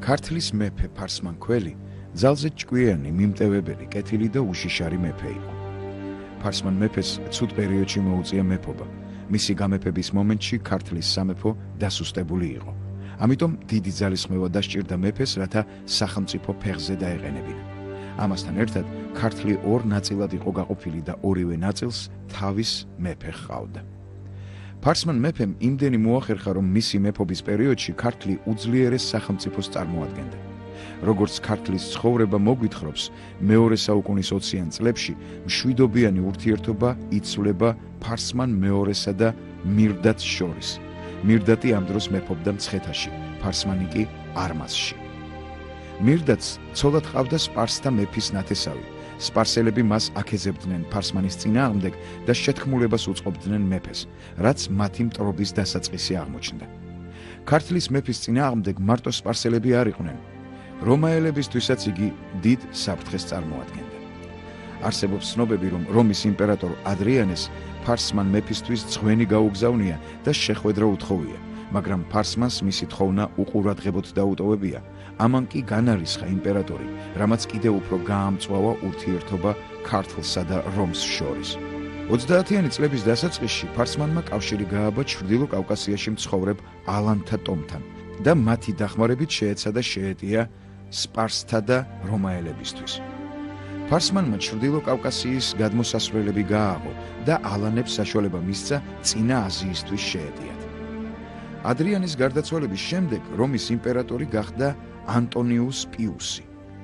ქართლის მეფე ფარსმან-ქველი ძალზე ჭკვიანი, მიმტევებელი, კეთილი და უშიშარი მეფე იყო. ფარსმან მეფეს ცუდ პერიოდში მოუწია მეფობა. მისი გამეფების მომენტში ქართლის სამეფო დასუსტებული იყო. ამიტომ დიდი ძალისხმევა დასჭირდა მეფეს, რათა სახელმწიფო ფეხზე დაეყენებინა. ამასთან ერთად ქართლი ორ ნაწილად იყო გაყოფილი და ორივე ნაწილს თავის მეფე ჰყავდა. ფარსმან მეფემ იმდენი მოახერხა, რომ მისი მეფობის პერიოდში ქართლი უძლიერეს სახელმწიფოს წარმოადგენდა. როგორც ქართლის ცხოვრება მოგვითხრობს, მეორე საუკუნის 20-იან წლებში მშვიდობიანი ურთიერთობა იცვლება ფარსმან მეორესა და მირდატს შორის. მირდატი ამ დროს მეფობდა მცხეთაში, ფარსმანი კი არმაზში. მირდატს ცოლად ჰყავდა სპარსთა მეფის ნათესავი. სპარსელები მას აქეზებდნენ ფარსმანის წინააღმდეგ და შეთქმულებას უწყობდნენ მეფეს, რაც მათი მტრობის დასაწყისი აღმოჩნდა. ქართლის მეფის წინააღმდეგ მარტო სპარსელები არ იყვნენ. რომაელებისთვისაც იგი დიდ საფრთხეს წარმოადგენდა. არსებობს ცნობები, რომ რომის იმპერატორ ადრიანეს ფარსმან მეფისთვის ძღვენი გაუგზავნია და შეხვედრა უთხოვია, მაგრამ ფარსმანს მისი თხოვნა უყურადღებოდ დაუტოვებია. ამან კი განარისხა იმპერატორი, რამაც კიდევ უფრო გაამწვავა ურთიერთობა ქართლსა და რომს შორის. 30-იანი წლების დასაწყისში ფარსმანმა კავშირი გააბა ჩრდილო კავკასიაში მცხოვრებ ალანთა ტომთან და მათი დახმარებით შეეცადა შეეტია სპარსთა და რომაელებისთვის. ფარსმანმა ჩრდილო კავკასიის გადმოსასვლელები გააღო და ალანებს საშუალება მისცა წინა აზიისთვის შეეტიათ. ადრიანის გარდაცვალების შემდეგ რომის იმპერატორი გახდა ანტონიუს პიუსი.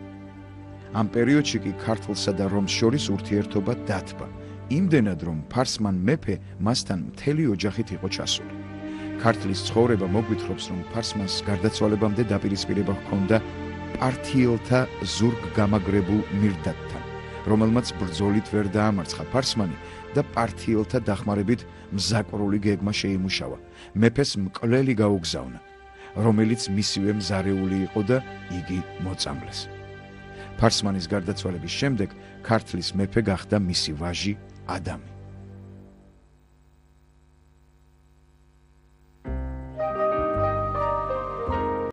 ამ პერიოდში კი ქართლსა და რომს შორის ურთიერთობა დათბა, იმდენად რომ ფარსმან მეფე მასთან მთელი ოჯახით იყო ჩასული. ქართლის ცხოვრება მოგვითხრობს, რომ ფარსმანს გარდაცვალებამდე დაპირისპირება ჰქონდა პართიელთა ზურგგამაგრებულ მირდატთან, რომელმაც ბრძოლით ვერ დაამარცხა ფარსმანი და პართიელთა დახმარებით მზაკვრული გეგმა შეიმუშავა. მეფეს მკვლელი გაუგზავნა, რომელიც მისივე მზარეული იყო და იგი მოწამლეს. ფარსმანის გარდაცვალების შემდეგ ქართლის მეფე გახდა მისი ვაჟი ადამი.